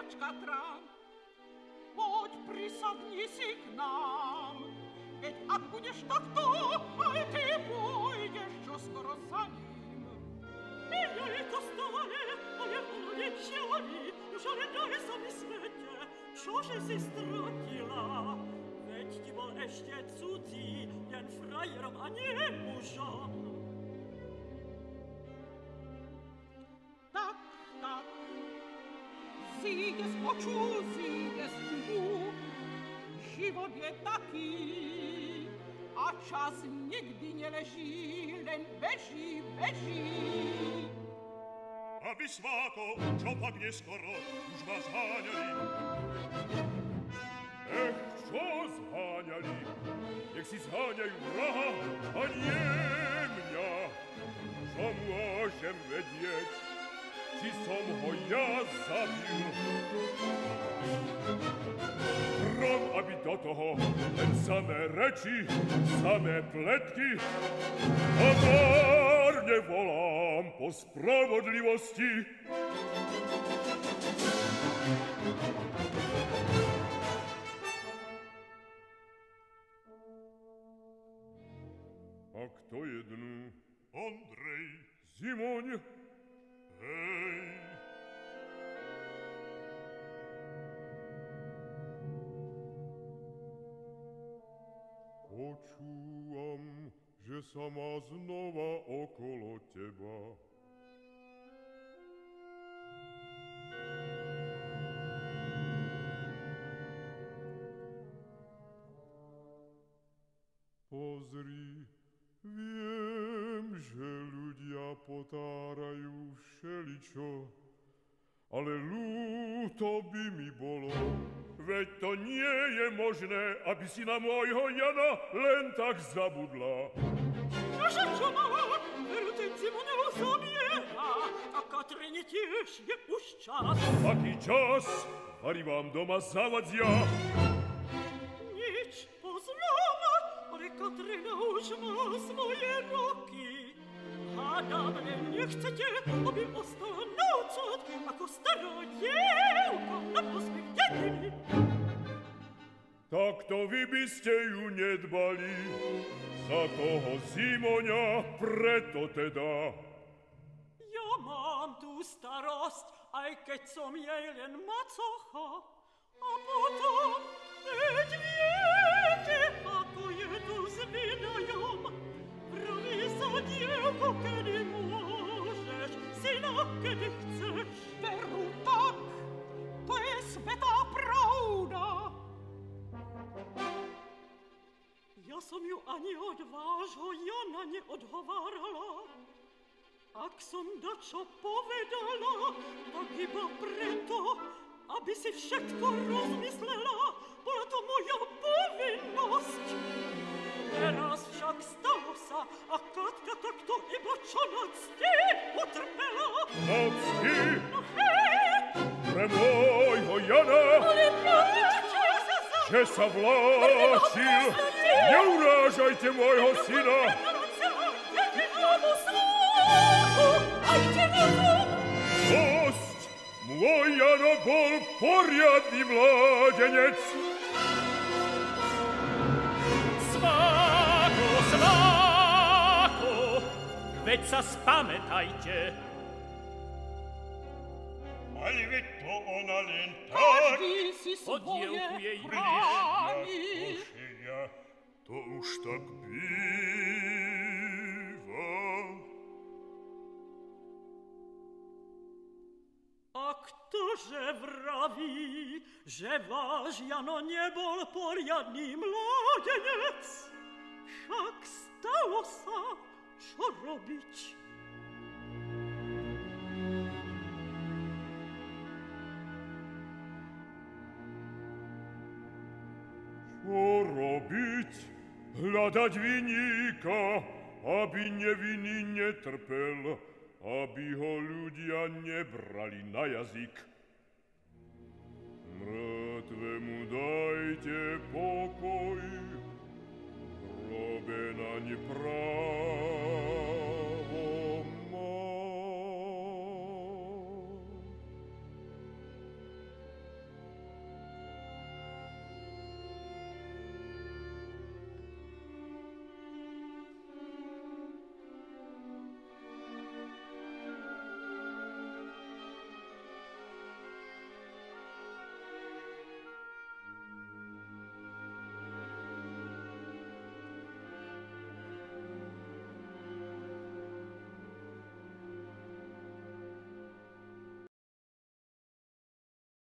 Miláčka trám. Poď, prisadni si k nám, veď ak budeš takto, aj ty pôjdeš čoskoro za ním. Ja je to stále, ale ono nečiali, už ale daj sa mi svete, čože si stratila? Veď ti bol ešte cudzí, len frajerom a nie mužom. Tak, zíde z očú, zíde z uchu, život je taký a čas nikdy neleží, len beží. Aby sváko, čo pak neskoro, už ma zháňali. Čo zháňali? Nech si zháňajú vraha a nie mňa. Čo môžem vedieť, či som ho ja zabil? Krom, aby do toho len samé reči, samé pletky, a márne volám po spravodlivosti. A kto je dnu? Ondrej. Zimoň. Hej. Počúvam, že sa má znova okolo teba. Pozri, viem, že ľudia potárajú všeličo, ale ľúto by mi bolo. Veď to nie je možné, aby si na môjho Jana len tak zabudla. Nože čo má? Veru ten Zimonelo zabiera. A Katrine tiež je už čas. Aký čas? Vari vám doma zavadzia. Nič, poznám, ale Katrina už má svoje roky. Hádam, len nechcete, aby ostala na odsud, ako stará dievka na pospech dediny. Tak to vy by ste ju nedbali, za toho Zimoňa, preto teda. Ja mám tú starosť, aj keď som jej len macocha. A potom, veď viete, ako je tu s Vinajom. Praví sa, dievko, kedy môžeš, syna, kedy chceš. Veru tak, to je svetá pravda. Ja som ju ani od vášho Jana neodhovárala. Ak som dačo povedala, tak iba preto, aby si všetko rozmyslela. Bola to moja povinnosť. Teraz však stalo sa a Katka takto iba čo na cti utrpela. Na cti? No hej! Pre môjho Jana? Ale prečo sa za... Že sa vláčil! Neurážajte môjho syna! Dosť! Môj Jano bol poriadny mládenec! Sváko, veď sa spamätajte. Aj veď to ona len tak... Každý si Od dievku svoje jej bráni. Košeľa, to už tak býva. A ktože vraví, že váš Jano nebol poriadný mládenec? Však stalo sa, čo robiť? Čo robiť? Hľadať viníka, aby nevinný netrpel, aby ho ľudia nebrali na jazyk. Mŕtvemu dajte pokoj, hrobe naň práv.